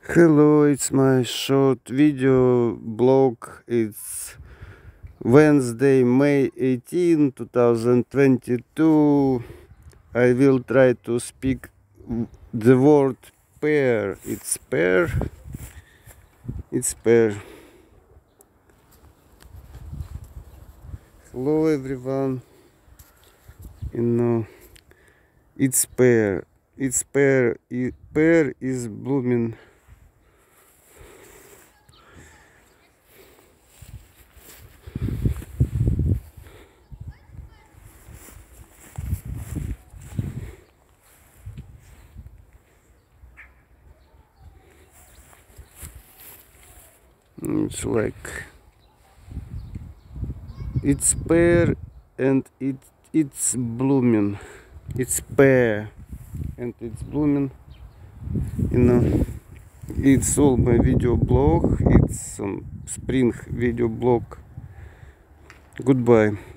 Hello, it's my short video blog. It's Wednesday, May 18, 2022. I will try to speak the word pear. It's pear. It's pear. Hello, everyone. It's pear. It's pear. Pear is blooming. It's like it's pear and it's blooming. It's pear and it's blooming. It's all my video blog. It's some spring video blog. Goodbye.